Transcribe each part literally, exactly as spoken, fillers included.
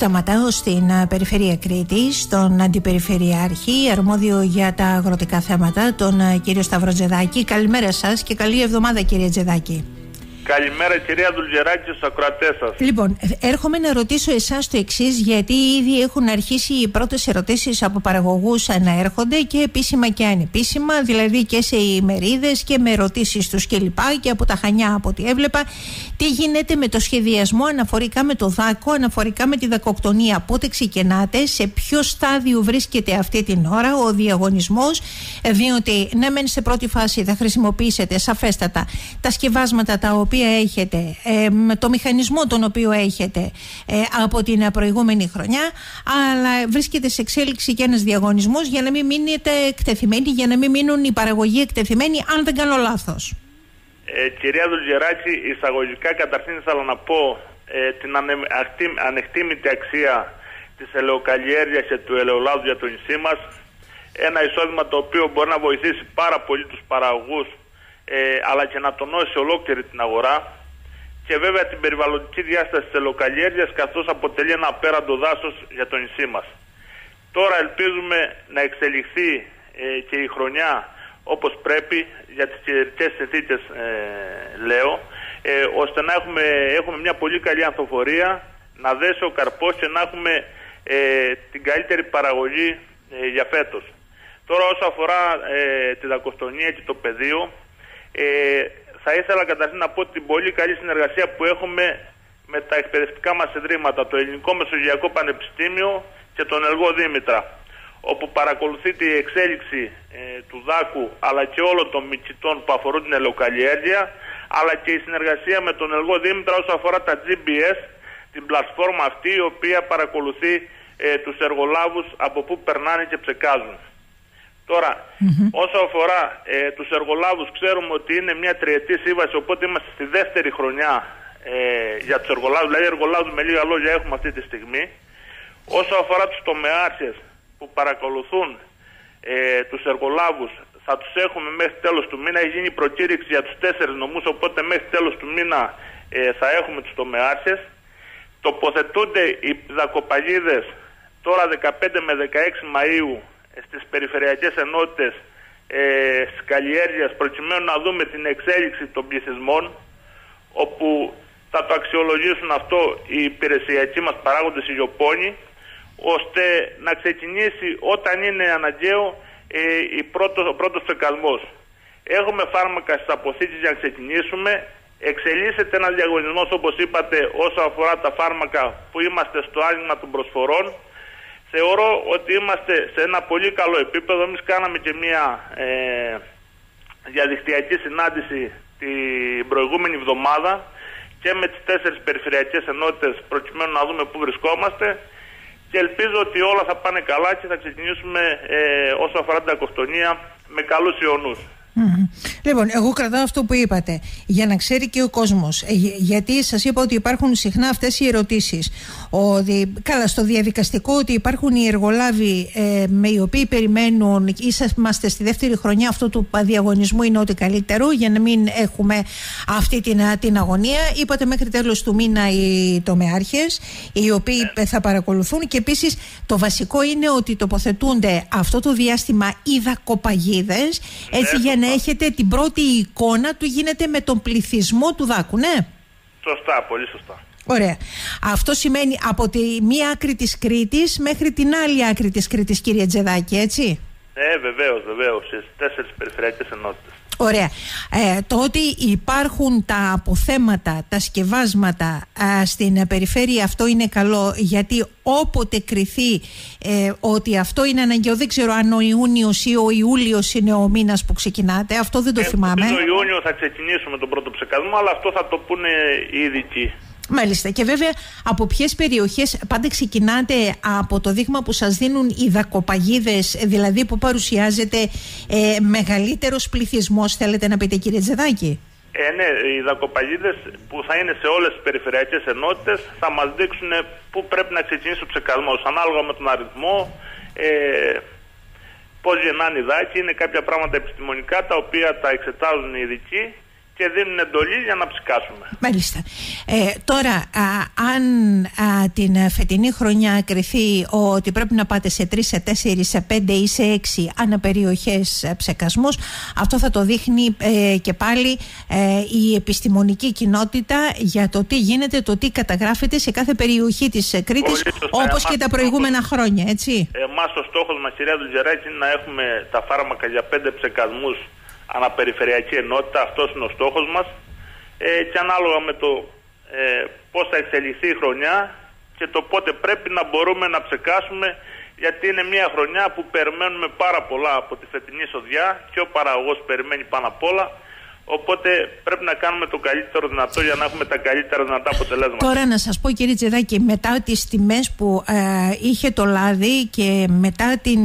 Σταματάω στην Περιφέρεια Κρήτης, στον Αντιπεριφερειάρχη, αρμόδιο για τα αγροτικά θέματα, τον κύριο Σταύρο Τζεδάκη. Καλημέρα σας και καλή εβδομάδα, κύριε Τζεδάκη. Καλημέρα, κυρία Δουλγεράκη, στους ακροατές σας. Λοιπόν, έρχομαι να ρωτήσω εσάς το εξής, γιατί ήδη έχουν αρχίσει οι πρώτες ερωτήσεις από παραγωγούς να έρχονται και επίσημα και ανεπίσημα, δηλαδή και σε ημερίδες και με ερωτήσεις τους κλπ. Και από τα Χανιά, από ό,τι έβλεπα, τι γίνεται με το σχεδιασμό αναφορικά με το δάκο, αναφορικά με τη δακοκτονία. Πότε ξεκινάτε, σε ποιο στάδιο βρίσκεται αυτή την ώρα ο διαγωνισμός, διότι ναι, μεν σε πρώτη φάση θα χρησιμοποιήσετε σαφέστατα τα σκευάσματα τα οποία έχετε, ε, το μηχανισμό τον οποίο έχετε ε, από την προηγούμενη χρονιά, αλλά βρίσκεται σε εξέλιξη και ένας διαγωνισμός για να μην μείνετε εκτεθειμένοι, για να μην μείνουν οι παραγωγοί εκτεθειμένοι, αν δεν κάνω λάθος. Ε, κυρία Δουλγεράκη, εισαγωγικά καταρχήν ήθελα να πω ε, την ανε, αχτή, ανεκτήμητη αξία της ελαιοκαλλιέργειας και του ελαιολάδου για το νησί μας, ένα εισόδημα το οποίο μπορεί να βοηθήσει πάρα πολύ τους παραγωγούς, Ε, αλλά και να τονώσει ολόκληρη την αγορά, και βέβαια την περιβαλλοντική διάσταση της ελαιοκαλλιέργειας, καθώς αποτελεί ένα απέραντο δάσος για το νησί μας. Τώρα ελπίζουμε να εξελιχθεί ε, και η χρονιά όπως πρέπει για τις καιρικές συνθήκες, ε, λέω, ε, ώστε να έχουμε, έχουμε μια πολύ καλή ανθοφορία, να δέσει ο καρπός και να έχουμε ε, την καλύτερη παραγωγή ε, για φέτος. Τώρα όσο αφορά ε, τη δακοκτονία και το πεδίο, Ε, θα ήθελα καταρχήν να πω την πολύ καλή συνεργασία που έχουμε με τα εκπαιδευτικά μας ιδρύματα, το Ελληνικό Μεσογειακό Πανεπιστήμιο και τον Ελγό Δήμητρα, όπου παρακολουθείται η εξέλιξη ε, του δάκου αλλά και όλων των μυκητών που αφορούν την ελαιοκαλλιέργεια, αλλά και η συνεργασία με τον Ελγό Δήμητρα όσο αφορά τα τζι μπι ες, την πλατφόρμα αυτή η οποία παρακολουθεί ε, τους εργολάβους από πού περνάνε και ψεκάζουν. Τώρα, mm-hmm. όσο αφορά ε, τους εργολάβους, ξέρουμε ότι είναι μια τριετή σύμβαση, οπότε είμαστε στη δεύτερη χρονιά ε, για τους εργολάβους, δηλαδή εργολάβους με λίγα λόγια έχουμε αυτή τη στιγμή. Όσο αφορά τους τομεάρχες που παρακολουθούν ε, τους εργολάβους, θα τους έχουμε μέχρι τέλος του μήνα. Έχει γίνει προκήρυξη για τους τέσσερις νομούς, οπότε μέχρι τέλος του μήνα ε, θα έχουμε τους τομεάρχες. Τοποθετούνται οι δακοπαγίδες τώρα δεκαπέντε με δεκαέξι Μαΐου στις περιφερειακές ενότητες ε, της καλλιέργειας, προκειμένου να δούμε την εξέλιξη των πληθυσμών, όπου θα το αξιολογήσουν αυτό οι υπηρεσιακοί μας παράγοντες, οι γεωπόνοι, ώστε να ξεκινήσει όταν είναι αναγκαίο ε, η πρώτος, ο πρώτος ψεκασμός. Έχουμε φάρμακα στις αποθήκες για να ξεκινήσουμε. Εξελίσσεται ένας διαγωνισμός, όπως είπατε, όσο αφορά τα φάρμακα, που είμαστε στο άνοιγμα των προσφορών. Θεωρώ ότι είμαστε σε ένα πολύ καλό επίπεδο. Εμείς κάναμε και μια ε, διαδικτυακή συνάντηση την προηγούμενη εβδομάδα και με τις τέσσερις περιφερειακές ενότητες, προκειμένου να δούμε πού βρισκόμαστε, και ελπίζω ότι όλα θα πάνε καλά και θα ξεκινήσουμε ε, όσο αφορά την δακοκτονία με καλούς ιονούς. Mm-hmm. Λοιπόν, εγώ κρατάω αυτό που είπατε για να ξέρει και ο κόσμος, ε, γιατί σας είπα ότι υπάρχουν συχνά αυτές οι ερωτήσεις, ότι, καλά, στο διαδικαστικό, ότι υπάρχουν οι εργολάβοι ε, με οι οποίοι περιμένουν, είμαστε στη δεύτερη χρονιά αυτού του διαγωνισμού, είναι ό,τι καλύτερο για να μην έχουμε αυτή την, την αγωνία. Είπατε μέχρι τέλος του μήνα οι τομεάρχες, οι οποίοι yeah. θα παρακολουθούν, και επίσης το βασικό είναι ότι τοποθετούνται αυτό το διάστημα οι δακοπαγίδες, έτσι, yeah. για να έχετε την πρώτη εικόνα του γίνεται με τον πληθυσμό του δάκου, ναι. Σωστά, πολύ σωστά. Ωραία. Αυτό σημαίνει από τη μία άκρη της Κρήτης μέχρι την άλλη άκρη της Κρήτης, κύριε Τζεδάκη, έτσι. Ναι, βεβαίως, βεβαίως, στις τέσσερις περιφερειακές ενότητες. Ωραία. Ε, το ότι υπάρχουν τα αποθέματα, τα σκευάσματα ε, στην περιφέρεια, αυτό είναι καλό, γιατί όποτε κριθεί ε, ότι αυτό είναι αναγκαίο, δεν ξέρω αν ο Ιούνιος ή ο Ιούλιος είναι ο μήνας που ξεκινάτε, αυτό δεν το ε, θυμάμαι. Το Ιούνιο θα ξεκινήσουμε τον πρώτο ψεκασμό, αλλά αυτό θα το πούνε οι ειδικοί. Μάλιστα. Και βέβαια από ποιες περιοχές πάντα ξεκινάτε? Από το δείγμα που σας δίνουν οι δακοπαγίδες, δηλαδή που παρουσιάζεται ε, μεγαλύτερος πληθυσμός, θέλετε να πείτε, κύριε Τζεδάκη? Ε, ναι, οι δακοπαγίδες που θα είναι σε όλες τις περιφερειακές ενότητες θα μας δείξουν πού πρέπει να ξεκινήσει ο ψεκασμός, ανάλογα με τον αριθμό, ε, πώς γεννάνε οι δάκοι. Είναι κάποια πράγματα επιστημονικά τα οποία τα εξετάζουν οι ειδικοί, και και δίνουν εντολή για να ψικάσουμε. Μάλιστα. Ε, τώρα, α, αν α, την φετινή χρονιά κριθεί ότι πρέπει να πάτε σε τρεις, σε τέσσερις, σε πέντε ή σε έξι αναπεριοχές ψεκασμούς, αυτό θα το δείχνει ε, και πάλι ε, η επιστημονική κοινότητα για το τι γίνεται, το τι καταγράφεται σε κάθε περιοχή της Κρήτης, όπως και τα προηγούμενα στόχος, χρόνια, έτσι. Εμάς ο στόχος μας, κυρία Δουλγεράκη, είναι να έχουμε τα φάρμακα για πέντε ψεκασμούς αναπεριφερειακή ενότητα. Αυτός είναι ο στόχος μας, ε, και ανάλογα με το ε, πώς θα εξελιχθεί η χρονιά και το πότε πρέπει να μπορούμε να ψεκάσουμε, γιατί είναι μια χρονιά που περιμένουμε πάρα πολλά από τη φετινή σοδιά και ο παραγωγός περιμένει πάνω απ' όλα. Οπότε πρέπει να κάνουμε το καλύτερο δυνατό για να έχουμε τα καλύτερα δυνατά αποτελέσματα. Τώρα να σας πω, κύριε Τζεδάκη, μετά τις τιμές που ε, είχε το λάδι και μετά την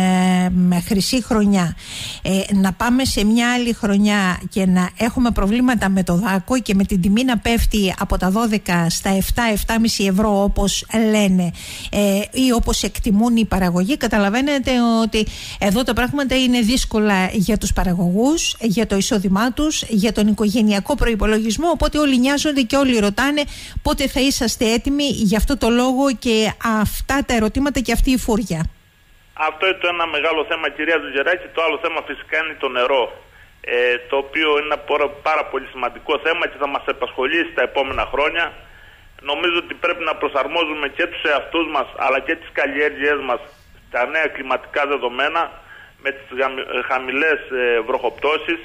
ε, χρυσή χρονιά, ε, να πάμε σε μια άλλη χρονιά και να έχουμε προβλήματα με το δάκο και με την τιμή να πέφτει από τα δώδεκα στα επτά με επτά κόμμα πέντε ευρώ όπως λένε ε, ή όπως εκτιμούν οι παραγωγοί, καταλαβαίνετε ότι εδώ τα πράγματα είναι δύσκολα για τους παραγωγούς, για το εισόδημά τους, για τον οικογενειακό προϋπολογισμό, οπότε όλοι νοιάζονται και όλοι ρωτάνε πότε θα είσαστε έτοιμοι για αυτό το λόγο και αυτά τα ερωτήματα και αυτή η φούρια. Αυτό είναι το ένα μεγάλο θέμα, κυρία Δουλγεράκη. Το άλλο θέμα φυσικά είναι το νερό, ε, το οποίο είναι ένα πάρα πολύ σημαντικό θέμα και θα μας απασχολήσει τα επόμενα χρόνια. Νομίζω ότι πρέπει να προσαρμόζουμε και τους εαυτούς μας αλλά και τις καλλιέργειές μας στα νέα κλιματικά δεδομένα, με τις χαμηλές ε, βροχοπτώσεις,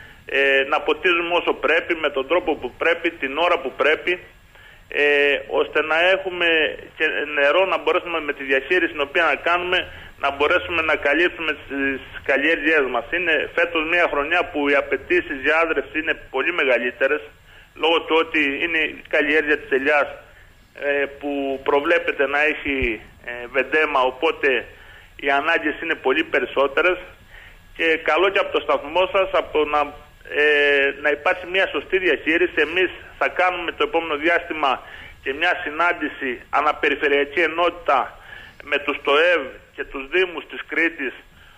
Ε, να ποτίζουμε όσο πρέπει, με τον τρόπο που πρέπει, την ώρα που πρέπει, ε, ώστε να έχουμε και νερό, να μπορέσουμε με τη διαχείριση την οποία να κάνουμε να μπορέσουμε να καλύψουμε τις καλλιέργειές μας. Είναι φέτος μια χρονιά που οι απαιτήσεις για άδρευση είναι πολύ μεγαλύτερες, λόγω του ότι είναι η καλλιέργεια της ελιάς ε, που προβλέπεται να έχει ε, βεντέμα, οπότε οι ανάγκες είναι πολύ περισσότερες, και καλό και από το σταθμό σας από να Ε, να υπάρξει μια σωστή διαχείριση. Εμείς θα κάνουμε το επόμενο διάστημα και μια συνάντηση αναπεριφερειακή ενότητα με τους ΤΟΕΒ και τους Δήμους της Κρήτης,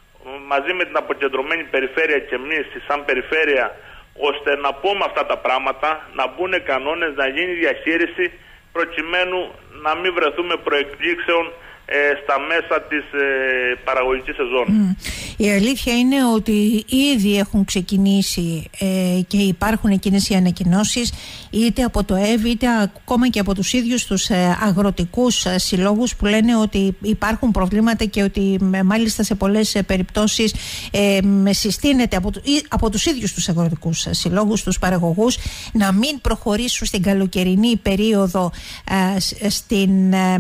μαζί με την αποκεντρωμένη περιφέρεια και εμείς σαν περιφέρεια, ώστε να πούμε αυτά τα πράγματα, να μπουν κανόνες, να γίνει διαχείριση, προκειμένου να μην βρεθούμε προεκπλήξεων ε, στα μέσα της ε, παραγωγικής σεζόν. Mm. Η αλήθεια είναι ότι ήδη έχουν ξεκινήσει ε, και υπάρχουν εκείνες οι ανακοινώσεις, είτε από το ΕΒ είτε ακόμα και από τους ίδιους τους ε, αγροτικούς ε, συλλόγους, που λένε ότι υπάρχουν προβλήματα και ότι ε, μάλιστα σε πολλές ε, περιπτώσεις ε, συστήνεται από, ή, από τους ίδιους τους αγροτικούς ε, συλλόγους, τους παραγωγούς, να μην προχωρήσουν στην καλοκαιρινή περίοδο ε, στην, ε,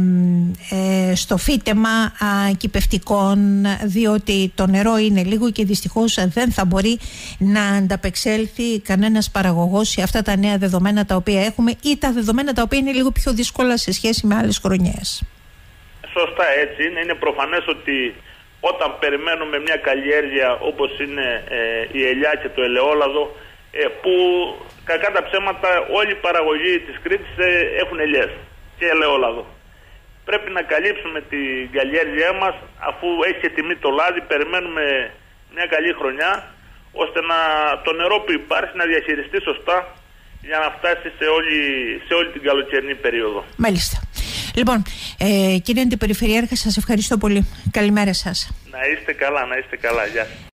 ε, στο φύτεμα ε, κυπευτικών, διότι το νερό είναι λίγο και δυστυχώς δεν θα μπορεί να ανταπεξέλθει κανένας παραγωγός σε αυτά τα νέα δεδομένα τα οποία έχουμε, ή τα δεδομένα τα οποία είναι λίγο πιο δύσκολα σε σχέση με άλλες χρονιές. Σωστά, έτσι είναι. Είναι προφανές ότι όταν περιμένουμε μια καλλιέργεια όπως είναι ε, η ελιά και το ελαιόλαδο, ε, που κακά τα ψέματα όλοι οι παραγωγοί της Κρήτης ε, έχουν ελιές και ελαιόλαδο. Πρέπει να καλύψουμε την καλλιέργειά μας, αφού έχει και τιμή το λάδι. Περιμένουμε μια καλή χρονιά, ώστε να, το νερό που υπάρχει να διαχειριστεί σωστά για να φτάσει σε όλη, σε όλη την καλοκαιρινή περίοδο. Μάλιστα. Λοιπόν, ε, κύριε Αντιπεριφερειάρχα, σας ευχαριστώ πολύ. Καλημέρα σας. Να είστε καλά, να είστε καλά. Γεια.